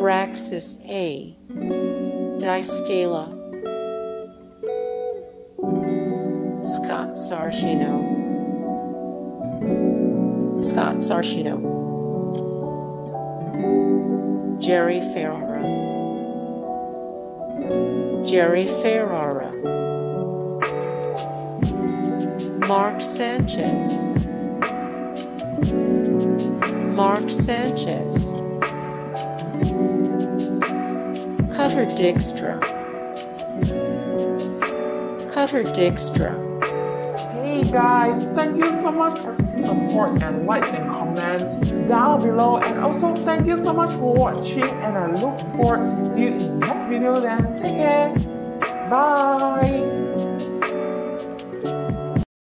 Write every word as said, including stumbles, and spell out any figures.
Abraxas A. Dykstra. Scott Sartiano. Scott Sartiano. Jerry Ferrara. Jerry Ferrara. Mark Sanchez. Mark Sanchez. Cutter Dykstra. Cutter Dykstra. Hey guys, thank you so much for the support and like and comment down below, and also thank you so much for watching, and I look forward to see you in the next video. Then take care, bye.